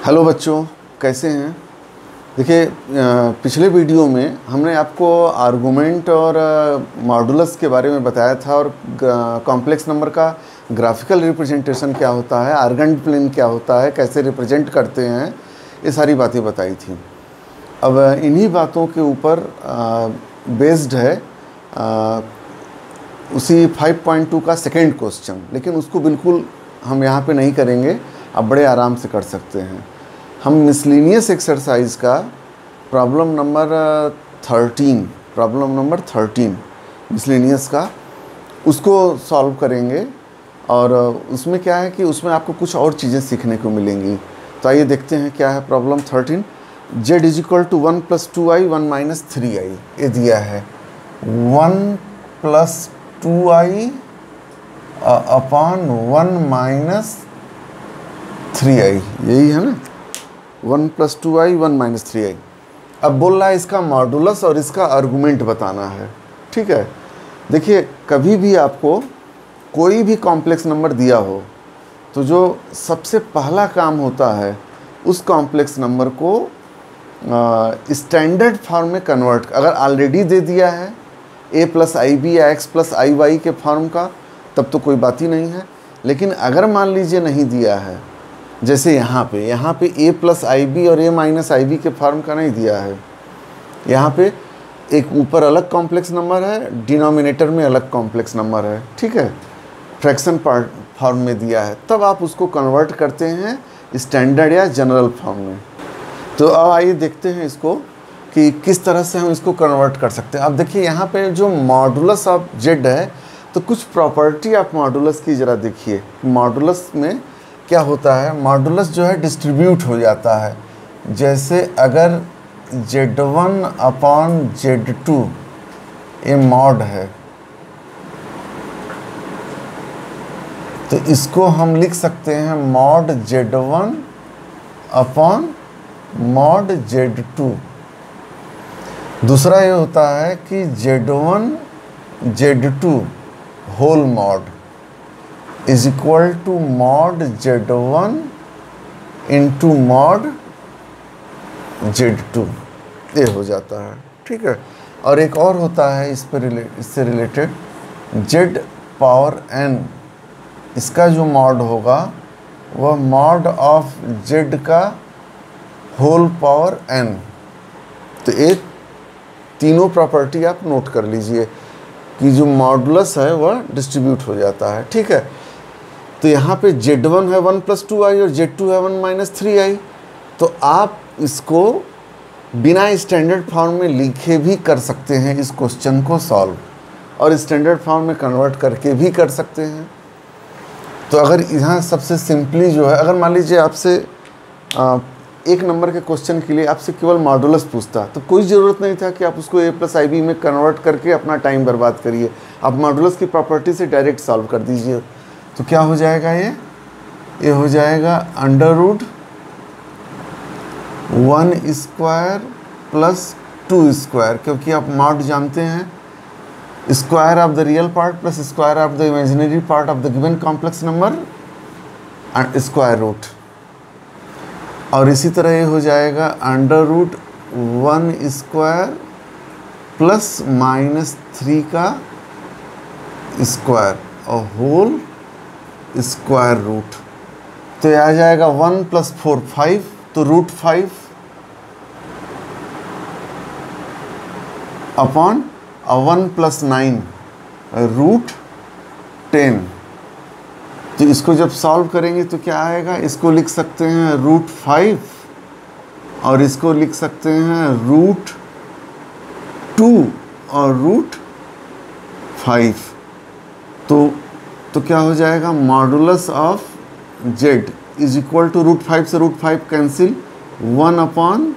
Hello बच्चों, कैसे हैं। देखिए, पिछले वीडियो में हमने आपको आर्गुमेंट और मॉडुलस के बारे में बताया था और कॉम्प्लेक्स नंबर का ग्राफिकल रिप्रेजेंटेशन क्या होता है, आर्गेंट प्लेन क्या होता है, कैसे रिप्रेजेंट करते हैं, ये सारी बातें बताई थी। अब इन्हीं बातों के ऊपर बेस्ड है उसी 5.2 का सेकेंड क्वेश्चन, लेकिन उसको बिल्कुल हम यहाँ पे नहीं करेंगे, आप बड़े आराम से कर सकते हैं। हम मिसलिनियस एक्सरसाइज का प्रॉब्लम नंबर 13 मिसलिनियस का उसको सॉल्व करेंगे। और उसमें क्या है कि उसमें आपको कुछ और चीज़ें सीखने को मिलेंगी। तो आइए देखते हैं क्या है प्रॉब्लम 13। z = 1 + 2i 1 - 3i ये दिया है। 1 + 2i अपॉन 1 - 3i, यही है ना। 1 + 2i 1 - 3i। अब बोल रहा है इसका मॉडुलस और इसका आर्गुमेंट बताना है। ठीक है, देखिए कभी भी आपको कोई भी कॉम्प्लेक्स नंबर दिया हो तो जो सबसे पहला काम होता है उस कॉम्प्लेक्स नंबर को स्टैंडर्ड फॉर्म में कन्वर्ट। अगर ऑलरेडी दे दिया है a + ib या x + iy के फॉर्म का, तब तो कोई बात ही नहीं है। लेकिन अगर मान लीजिए नहीं दिया है, जैसे यहाँ पे a + ib और a - ib के फॉर्म का नहीं दिया है, यहाँ पे एक ऊपर अलग कॉम्प्लेक्स नंबर है, डिनोमिनेटर में अलग कॉम्प्लेक्स नंबर है, ठीक है, फ्रैक्शन पार्ट फॉर्म में दिया है, तब आप उसको कन्वर्ट करते हैं स्टैंडर्ड या जनरल फॉर्म में। तो अब आइए देखते हैं इसको कि किस तरह से हम इसको कन्वर्ट कर सकते हैं। अब देखिए यहाँ पे जो मॉडुलस ऑफ z है, तो कुछ प्रॉपर्टी आप मॉडुलस की ज़रा देखिए। मॉडुलस में क्या होता है, मॉडुलस जो है डिस्ट्रीब्यूट हो जाता है। जैसे अगर z1 अपॉन z2 ये मॉड है, तो इसको हम लिख सकते हैं mod z1 upon mod z2। दूसरा ये होता है कि z1 z2 whole mod is equal to mod z1 into mod z2, ये हो जाता है। ठीक है, और एक और होता है इससे रिलेटेड z⁴n, इसका जो मॉड होगा वह मॉड ऑफ z का होल पावर n। तो ये तीनों प्रॉपर्टी आप नोट कर लीजिए कि जो मॉडुलस है वह डिस्ट्रीब्यूट हो जाता है। ठीक है, तो यहाँ पे z1 है 1 + 2i और z2 है 1 - 3i। तो आप इसको बिना स्टैंडर्ड फॉर्म में लिखे भी कर सकते हैं इस क्वेश्चन को सॉल्व, और स्टैंडर्ड फॉर्म में कन्वर्ट करके भी कर सकते हैं। तो अगर यहाँ सबसे सिंपली जो है, अगर मान लीजिए आपसे एक नंबर के क्वेश्चन के लिए आपसे केवल मॉडुलस पूछता, तो कोई ज़रूरत नहीं था कि आप उसको a + ib में कन्वर्ट करके अपना टाइम बर्बाद करिए। आप मॉडुलस की प्रॉपर्टी से डायरेक्ट सॉल्व कर दीजिए। तो क्या हो जाएगा, ये हो जाएगा √1² + 2², क्योंकि आप मॉड जानते हैं, square of the real part plus square of the imaginary part of the given complex number and square root. और इसी तरह ये हो जाएगा √1² + -3 का स्क्वायर और होल स्क्वायर रूट। तो ये आ जाएगा 1 + 4 5, तो √5 अपॉन 1 + 9 √10। तो इसको जब सॉल्व करेंगे तो क्या आएगा, इसको लिख सकते हैं √5 और इसको लिख सकते हैं √2 और √5। तो क्या हो जाएगा, modulus of z is equal to √5 से √5 कैंसिल, 1 अपॉन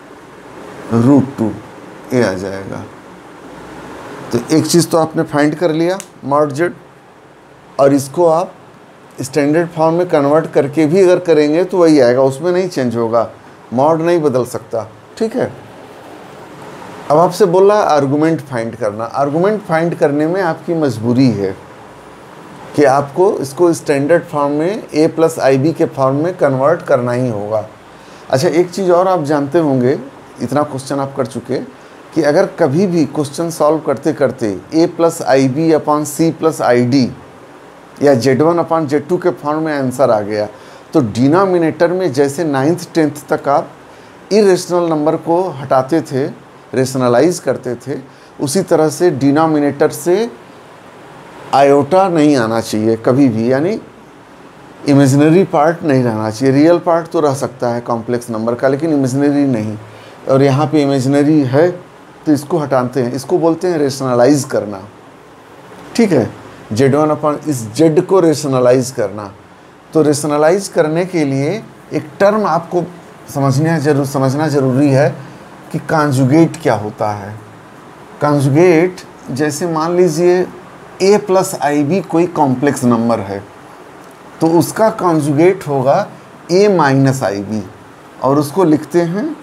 √2 ये आ जाएगा। तो एक चीज़ तो आपने फाइंड कर लिया मॉड z, और इसको आप स्टैंडर्ड फॉर्म में कन्वर्ट करके भी अगर करेंगे तो वही आएगा, उसमें नहीं चेंज होगा, मॉड नहीं बदल सकता। ठीक है, अब आपसे बोला आर्गुमेंट फाइंड करना। आर्गुमेंट फाइंड करने में आपकी मजबूरी है कि आपको इसको स्टैंडर्ड फॉर्म में a + ib के फॉर्म में कन्वर्ट करना ही होगा। अच्छा, एक चीज़ और आप जानते होंगे, इतना क्वेश्चन आप कर चुके, कि अगर कभी भी क्वेश्चन सॉल्व करते करते a+ib/c+id या z1/z2 के फॉर्म में आंसर आ गया, तो डिनोमिनेटर में जैसे 9th 10th तक आप इरेशनल नंबर को हटाते थे, रेशनलाइज करते थे, उसी तरह से डिनोमिनेटर से आयोटा नहीं आना चाहिए कभी भी, यानी इमेजिनरी पार्ट नहीं रहना चाहिए। रियल पार्ट तो रह सकता है कॉम्प्लेक्स नंबर का, लेकिन इमेजिनरी नहीं। और यहाँ पे इमेजिनरी है तो इसको हटाते हैं, इसको बोलते हैं रेशनलाइज करना। ठीक है, z1 इस z को रेशनलाइज करना। तो रेशनलाइज करने के लिए एक टर्म आपको समझना ज़रूरी है कि कॉन्जुगेट क्या होता है। कॉन्जुगेट, जैसे मान लीजिए a+ib कोई कॉम्प्लेक्स नंबर है, तो उसका कॉन्जुगेट होगा a-ib, और उसको लिखते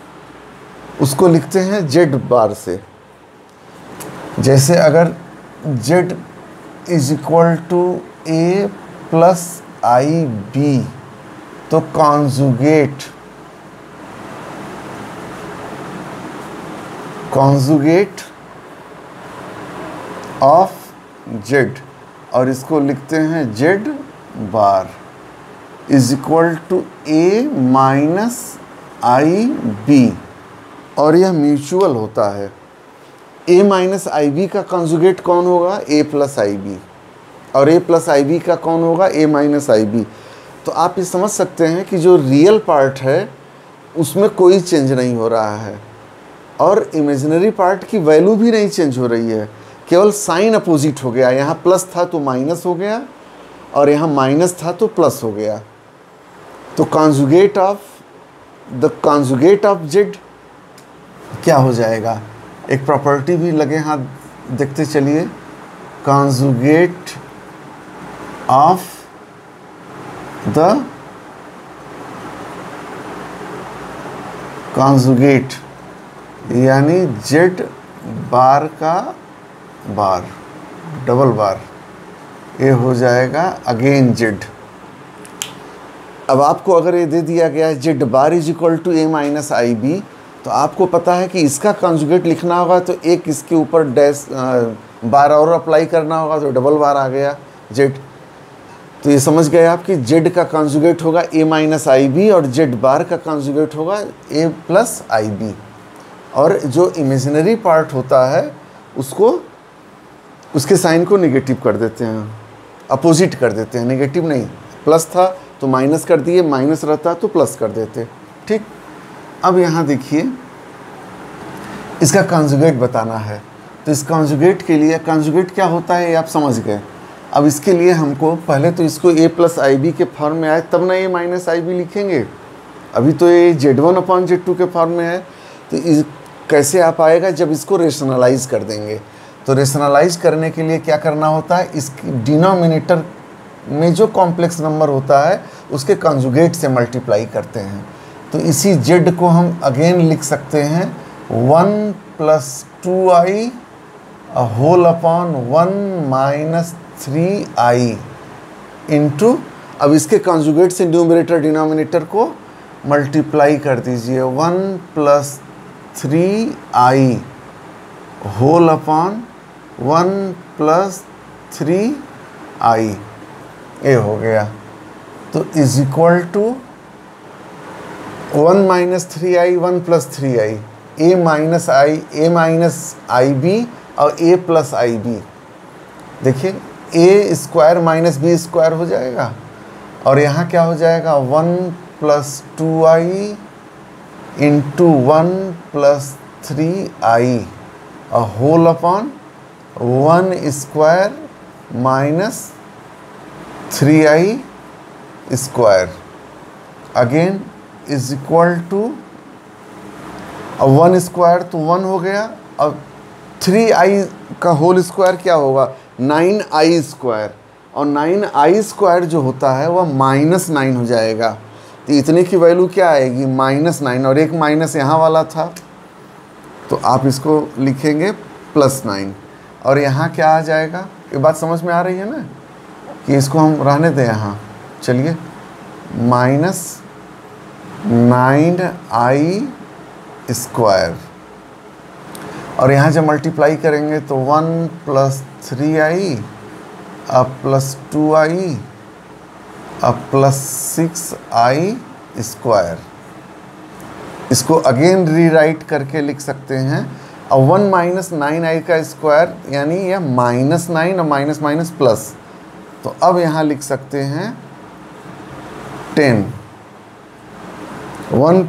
हैं z बार से। जैसे अगर z is equal to a+ib, तो कॉन्जुगेट ऑफ z, और इसको लिखते हैं z bar is equal to a-ib, और यह म्यूचुअल होता है। a-ib का कॉन्जुगेट कौन होगा? a+ib, और a+ib का कौन होगा? a-ib। तो आप ये समझ सकते हैं कि जो रियल पार्ट है उसमें कोई चेंज नहीं हो रहा है, और इमेजिनरी पार्ट की वैल्यू भी नहीं चेंज हो रही है, केवल साइन अपोजिट हो गया। यहाँ प्लस था तो माइनस हो गया, और यहाँ माइनस था तो प्लस हो गया। तो कॉन्जुगेट ऑफ z क्या हो जाएगा? एक प्रॉपर्टी भी लगे हाथ देखते चलिए, कॉन्जुगेट ऑफ द कॉन्जुगेट, यानी z बार का बार, डबल बार, ये हो जाएगा अगेन z। अब आपको अगर ये दे दिया गया है z bar is equal to a-ib, तो आपको पता है कि इसका कॉन्जुगेट लिखना होगा तो एक इसके ऊपर डैश बार और अप्लाई करना होगा, तो डबल बार आ गया z। तो ये समझ गए आप कि z का कॉन्जुगेट होगा a-ib, और z बार का कॉन्जुगेट होगा a+ib। और जो इमेजिनरी पार्ट होता है उसके साइन को नेगेटिव कर देते हैं, अपोजिट कर देते हैं। नेगेटिव नहीं, प्लस था तो माइनस कर दिए, माइनस रहता तो प्लस कर देते। ठीक, अब यहाँ देखिए इसका कॉन्जुगेट बताना है, तो इस कॉन्जुगेट के लिए, कॉन्जुगेट क्या होता है ये आप समझ गए। अब इसके लिए हमको पहले तो इसको a+ib के फॉर्म में आए तब ना a-ib लिखेंगे, अभी तो ये z1/z2 के फॉर्म में है। तो कैसे आप आएगा? जब इसको रेशनलाइज कर देंगे। तो रेशनलाइज करने के लिए क्या करना होता है? इस डिनोमिनेटर में जो कॉम्प्लेक्स नंबर होता है उसके कॉन्जुगेट से मल्टीप्लाई करते हैं। तो इसी z को हम अगेन लिख सकते हैं 1 + 2i whole upon 1 - 3i into, अब इसके कॉन्जुगेट से न्यूमरेटर डिनोमिनेटर को मल्टीप्लाई कर दीजिए, 1 + 3i होल अपॉन 1 + 3i, ये हो गया। तो is equal to 1 - 3i 1 + 3i, a-ib और a+ib। देखिए a² - b² हो जाएगा, और यहाँ क्या हो जाएगा? 1 + 2i into 1 + 3i whole upon 1² - 3i² again is equal to, अब 1² तो 1 हो गया, अब 3i का होल स्क्वायर क्या होगा? 9i², और 9i² जो होता है वह -9 हो जाएगा। तो इतने की वैल्यू क्या आएगी? -9, और एक माइनस यहाँ वाला था तो आप इसको लिखेंगे +9, और यहाँ क्या आ जाएगा? ये बात समझ में आ रही है ना, कि इसको हम रहने दें यहाँ। चलिए 9i स्क्वायर, और यहाँ जब मल्टीप्लाई करेंगे तो 1 + 3i अब +2i अब +6i स्क्वायर। इसको अगेन रीराइट करके लिख सकते हैं। अब 1 - 9i का स्क्वायर यानी यह -9 और माइनस माइनस प्लस, तो अब यहाँ लिख सकते हैं 10, 1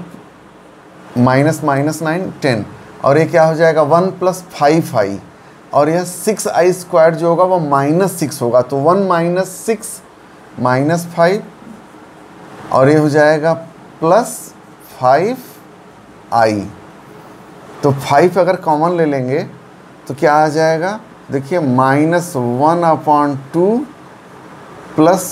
- -9 10, और ये क्या हो जाएगा 1 + 5i, और यह 6i स्क्वायर जो होगा वो -6 होगा, तो 1 - 6 - 5, और ये हो जाएगा +5i। तो 5 अगर कॉमन ले लेंगे तो क्या आ जाएगा, देखिए -1/2 +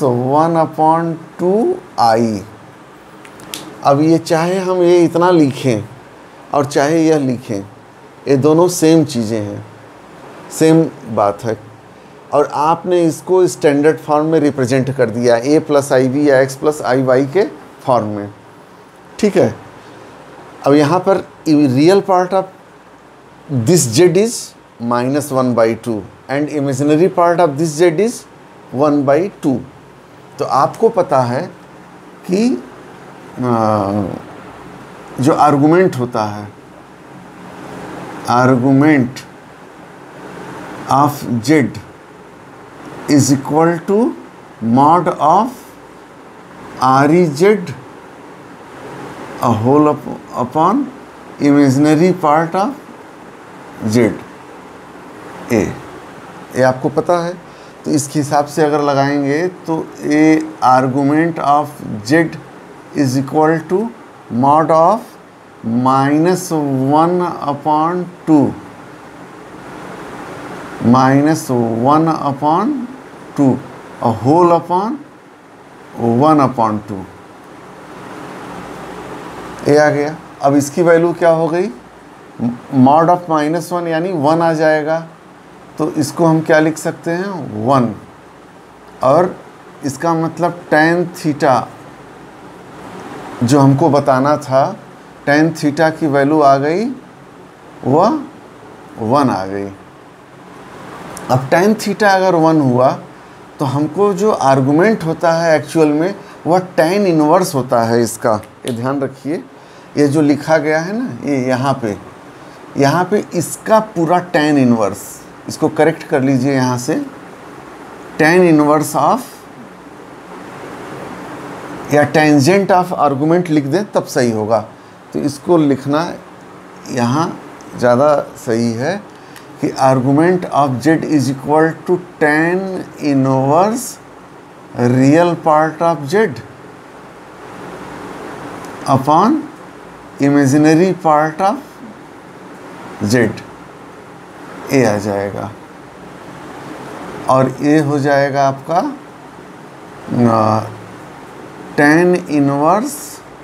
1/2i। अब ये चाहे हम ये इतना लिखें और चाहे यह लिखें, ये दोनों सेम चीज़ें हैं, सेम बात है, और आपने इसको स्टैंडर्ड फॉर्म में रिप्रेजेंट कर दिया a + ib या x + iy के फॉर्म में, ठीक है। अब यहाँ पर real part of this z is -1/2 and imaginary part of this z is 1/2। तो आपको पता है कि जो आर्गुमेंट होता है, argument of z is equal to mod of REZ whole upon imaginary part of z a। ये आपको पता है, तो इसके हिसाब से अगर लगाएंगे तो a argument of z is equal to mod of -1/2 -1/2 whole upon 1/2, ये आ गया। अब इसकी वैल्यू क्या हो गई, mod ऑफ -1 यानी 1 आ जाएगा, तो इसको हम क्या लिख सकते हैं 1, और इसका मतलब tan थीटा जो हमको बताना था, tan थीटा की वैल्यू आ गई, वह 1 आ गई। अब tan थीटा अगर 1 हुआ तो हमको जो आर्गुमेंट होता है एक्चुअल में वह tan इनवर्स होता है इसका। ये ध्यान रखिए, ये जो लिखा गया है ना, ये यहाँ पे इसका पूरा tan इनवर्स, इसको करेक्ट कर लीजिए यहाँ से, tan इनवर्स ऑफ या टेंजेंट ऑफ आर्गुमेंट लिख दें तब सही होगा। तो इसको लिखना यहाँ ज़्यादा सही है कि argument of z is equal to tan inverse real part of z upon imaginary part of z, ये आ जाएगा, और ये हो जाएगा आपका tan इनवर्स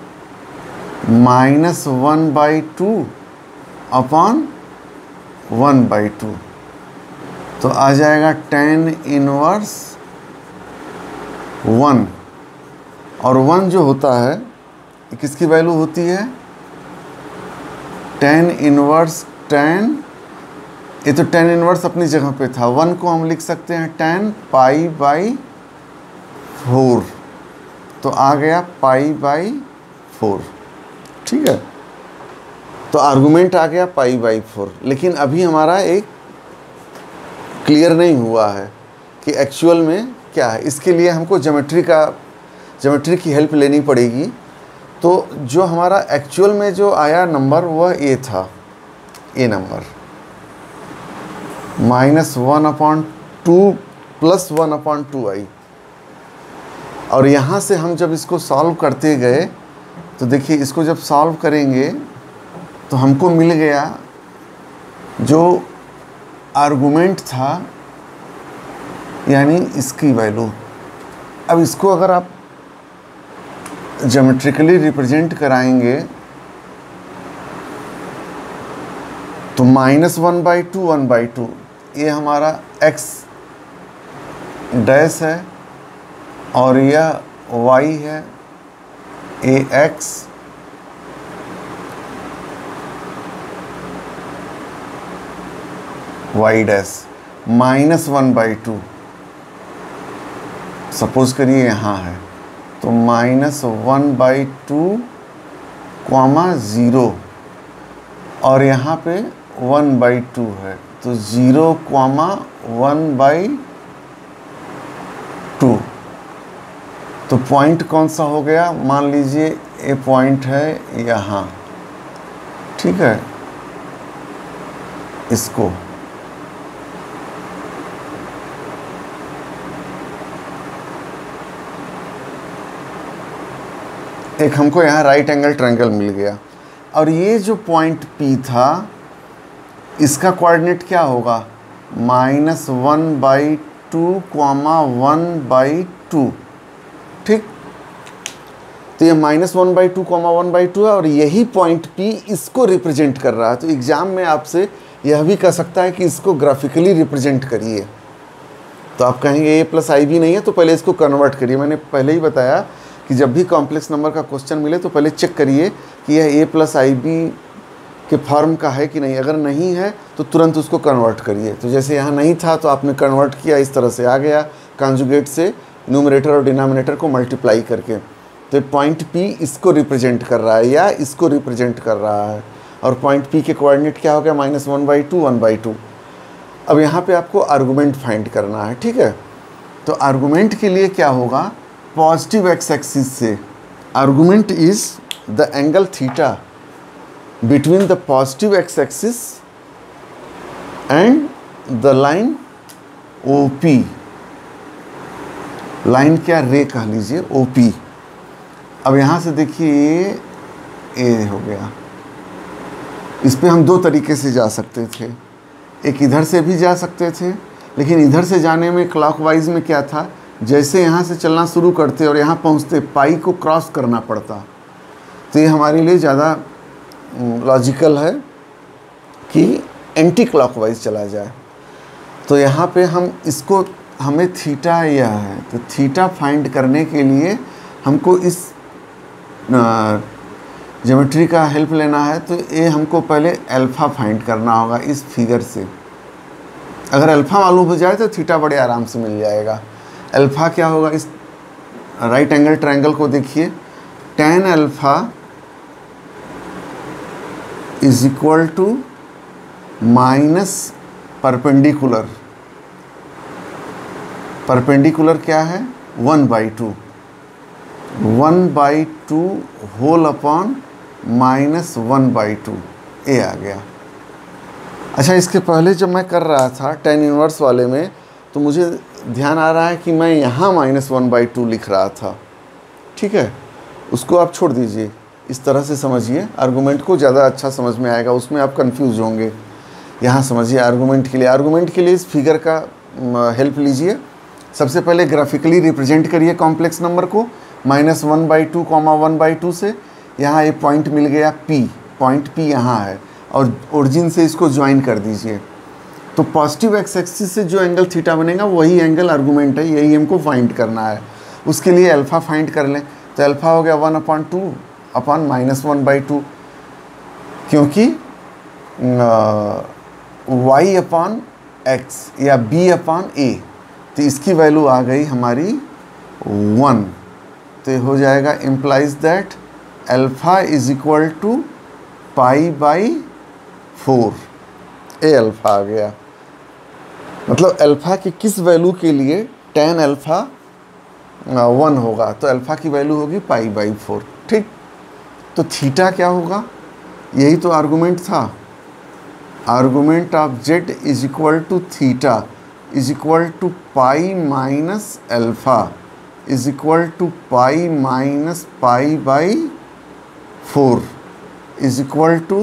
-1/2 अपॉन 1/2, तो आ जाएगा tan इनवर्स 1, और 1 जो होता है किसकी वैल्यू होती है, tan इनवर्स tan, ये तो tan इनवर्स अपनी जगह पे था, 1 को हम लिख सकते हैं tan π/4, तो आ गया π/4, ठीक है। तो आर्गुमेंट आ गया π/4, लेकिन अभी हमारा एक क्लियर नहीं हुआ है कि एक्चुअल में क्या है। इसके लिए हमको ज्योमेट्री की हेल्प लेनी पड़ेगी। तो जो हमारा एक्चुअल में जो आया नंबर वह ये था, ये नंबर -1/2 + 1/2i, और यहाँ से हम जब इसको सॉल्व करते गए तो देखिए इसको जब सॉल्व करेंगे तो हमको मिल गया जो आर्गुमेंट था, यानी इसकी वैल्यू। अब इसको अगर आप ज्योमेट्रिकली रिप्रेजेंट कराएंगे तो -1/2 1/2, ये हमारा x डैश है और यह y है ax वाई डैश -1/2, सपोज करिए यहाँ है तो -1/2 कॉमा 0 और यहाँ पे 1/2 है तो 0 कॉमा 1/2। तो पॉइंट कौन सा हो गया, मान लीजिए ये पॉइंट है यहाँ, ठीक है। इसको एक हमको यहाँ राइट एंगल ट्रायंगल मिल गया और ये जो पॉइंट P था इसका कोऑर्डिनेट क्या होगा, -1/2 कॉमा 1/2, ठीक। तो ये -1/2 कॉमा 1/2 है और यही पॉइंट P इसको रिप्रेजेंट कर रहा है। तो एग्जाम में आपसे यह भी कह सकता है कि इसको ग्राफिकली रिप्रेजेंट करिए, तो आप कहेंगे a+ib नहीं है तो पहले इसको कन्वर्ट करिए। मैंने पहले ही बताया कि जब भी कॉम्प्लेक्स नंबर का क्वेश्चन मिले तो पहले चेक करिए कि यह a+ib के फॉर्म का है कि नहीं। अगर नहीं है तो तुरंत उसको कन्वर्ट करिए। तो जैसे यहाँ नहीं था तो आपने कन्वर्ट किया, इस तरह से आ गया कॉन्जुगेट से न्यूमरेटर और डिनोमिनेटर को मल्टीप्लाई करके। तो पॉइंट P इसको रिप्रेजेंट कर रहा है या इसको रिप्रेजेंट कर रहा है और पॉइंट P के कोऑर्डिनेट क्या हो गया, -1/2 1/2। अब यहाँ पे आपको आर्गूमेंट फाइंड करना है, ठीक है। तो आर्गूमेंट के लिए क्या होगा, पॉजिटिव एक्स एक्सिस से argument is the angle theta between the positive x axis and the line OP, line क्या, रे कह लीजिए, OP। अब यहाँ से देखिए ए हो गया, इस पे हम दो तरीके से जा सकते थे, एक इधर से भी जा सकते थे, लेकिन इधर से जाने में क्लॉकवाइज में क्या था, जैसे यहाँ से चलना शुरू करते और यहाँ पहुँचते पाई को क्रॉस करना पड़ता। तो ये हमारे लिए ज़्यादा लॉजिकल है कि एंटी क्लॉकवाइज चला जाए। तो यहाँ पे हम इसको, हमें थीटा यह है, तो थीटा फाइंड करने के लिए हमको इस ज्योमेट्री का हेल्प लेना है। तो ये हमको पहले अल्फ़ा फाइंड करना होगा इस फिगर से। अगर अल्फ़ा मालूम हो जाए तो थीटा बड़े आराम से मिल जाएगा। अल्फ़ा क्या होगा, इस राइट एंगल ट्रायंगल को देखिए, tan alpha is equal to minus perpendicular, perpendicular क्या है 1/2, 1/2 होल अपॉन -1/2, ए आ गया। अच्छा, इसके पहले जब मैं कर रहा था tan इनवर्स वाले में तो मुझे ध्यान आ रहा है कि मैं यहाँ -1/2 लिख रहा था, ठीक है। उसको आप छोड़ दीजिए, इस तरह से समझिए, आर्गूमेंट को ज़्यादा अच्छा समझ में आएगा, उसमें आप कंफ्यूज होंगे। यहाँ समझिए आर्गूमेंट के लिए इस फिगर का हेल्प लीजिए। सबसे पहले ग्राफिकली रिप्रेजेंट करिए कॉम्प्लेक्स नंबर को -1/2 कॉमा 1/2 से। यहाँ एक पॉइंट मिल गया P, पॉइंट P यहाँ है और ओरिजिन से इसको ज्वाइन कर दीजिए। तो पॉजिटिव एक्स एक्सिस से जो एंगल थीटा बनेगा वही एंगल आर्गूमेंट है, यही हमको फाइंड करना है। उसके लिए अल्फ़ा फाइंड कर लें, तो अल्फ़ा हो गया 1/2 अपॉन -1/2, क्योंकि y अपॉन x या b अपॉन a, तो इसकी वैल्यू आ गई हमारी 1। तो ये हो जाएगा implies that alpha is equal to π/4, a alpha आ गया। मतलब अल्फ़ा की किस वैल्यू के लिए tan अल्फ़ा 1 होगा, तो अल्फ़ा की वैल्यू होगी π/4, ठीक। तो थीटा क्या होगा, यही तो आर्गूमेंट था, argument of z is equal to theta is equal to pi minus alpha is equal to pi minus π/4 is equal to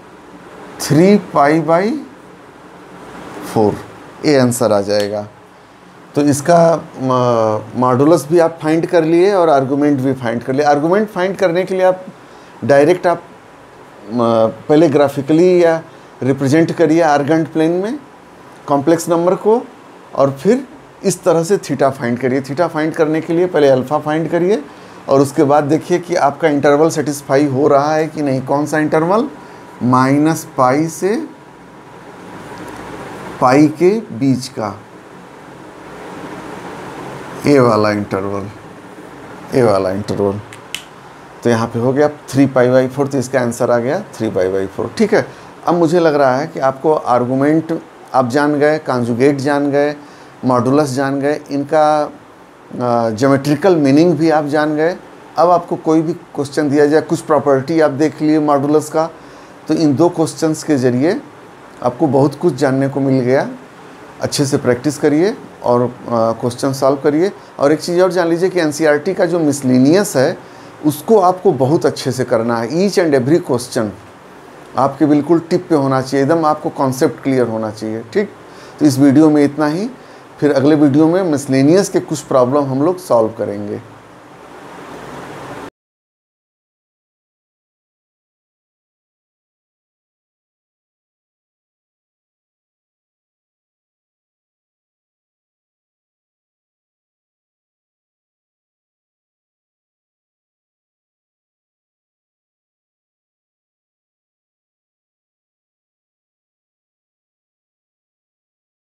3π/4, ये आंसर आ जाएगा। तो इसका मॉडुलस भी आप फाइंड कर लिए और आर्गूमेंट भी फाइंड कर लिए। आर्गूमेंट फाइंड करने के लिए आप डायरेक्ट आप पहले ग्राफिकली या रिप्रेजेंट करिए आर्गेंट प्लेन में कॉम्प्लेक्स नंबर को और फिर इस तरह से थीटा फाइंड करिए। थीटा फाइंड करने के लिए पहले अल्फ़ा फाइंड करिए और उसके बाद देखिए कि आपका इंटरवल सेटिस्फाई हो रहा है कि नहीं। कौन सा इंटरवल, -π से पाई के बीच का ए वाला इंटरवल, ए वाला इंटरवल। तो यहाँ पे हो गया 3π/4, तो इसका आंसर आ गया 3π/4। ठीक है, अब मुझे लग रहा है कि आपको आर्गूमेंट आप जान गए, कॉन्जुगेट जान गए, मॉडुलस जान गए, इनका ज्योमेट्रिकल मीनिंग भी आप जान गए। अब आपको कोई भी क्वेश्चन दिया जाए, कुछ प्रॉपर्टी आप देख लिए मॉडुलस का, तो इन 2 क्वेश्चंस के ज़रिए आपको बहुत कुछ जानने को मिल गया। अच्छे से प्रैक्टिस करिए और क्वेश्चन सॉल्व करिए। और एक चीज़ और जान लीजिए कि एनसीईआरटी का जो मिसलिनियस है उसको आपको बहुत अच्छे से करना है। ईच एंड एवरी क्वेश्चन आपके बिल्कुल टिप पे होना चाहिए, एकदम आपको कॉन्सेप्ट क्लियर होना चाहिए। ठीक, तो इस वीडियो में इतना ही, फिर अगले वीडियो में मिसलेनियस के कुछ प्रॉब्लम हम लोग सॉल्व करेंगे।